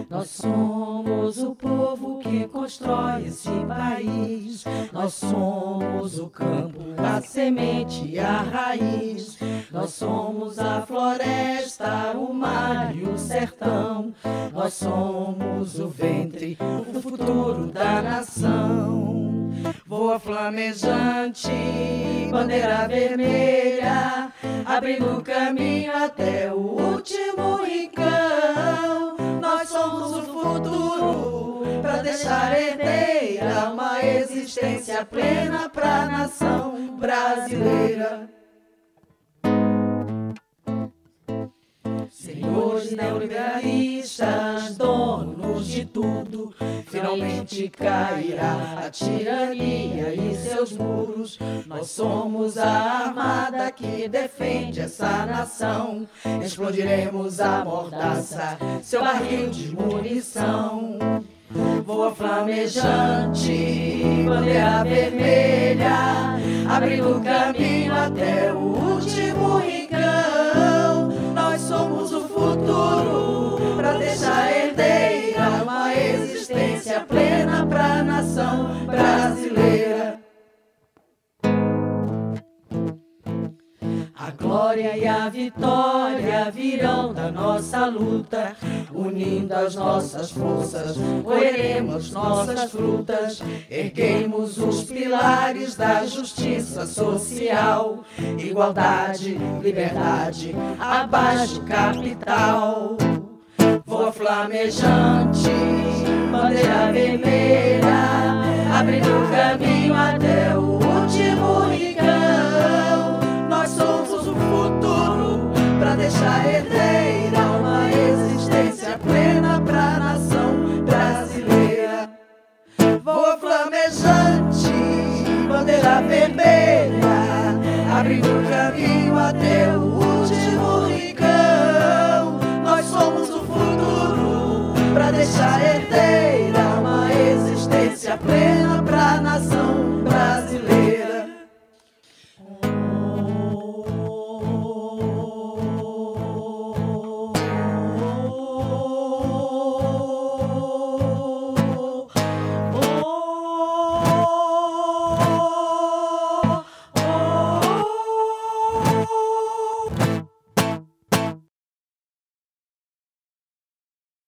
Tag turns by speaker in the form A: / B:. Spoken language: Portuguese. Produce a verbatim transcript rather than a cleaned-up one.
A: Nós somos o povo que constrói esse país. Nós somos o campo, a semente e a raiz. Nós somos a floresta, o mar e o sertão. Nós somos o ventre, o futuro da nação. Voa flamejante, bandeira vermelha, abrindo caminho até o último rincão. Nós somos o futuro, pra deixar herdeira uma existência plena pra nação brasileira. Senhores neoliberalistas, donos de tudo, finalmente cairá a tirania e seus muros. Nós somos a armada que defende essa nação. Explodiremos a mordaça, seu barril de munição. Voa flamejante, bandeira vermelha, abrindo caminho até o último rincão. Nós somos o futuro, pra deixar herdeira uma existência plena pra nação brasileira. A glória e a vitória virão da nossa luta, unindo as nossas forças, colheremos nossas frutas. Erguemos os pilares da justiça social, igualdade, liberdade, abaixo capital. Voa flamejante, bandeira vermelha, abrindo caminho até o último rincão. Nós somos o futuro, pra deixar herdeira uma existência plena pra nação brasileira. Voa flamejante, bandeira vermelha, abrindo caminho até o último rincão. Nós somos o futuro, pra deixar herdeira uma existência plena